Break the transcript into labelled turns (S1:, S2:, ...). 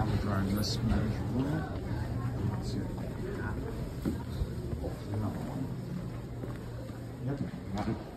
S1: probably drawing this measurable. Let's see if we can have it. Hopefully not one. Yep, one.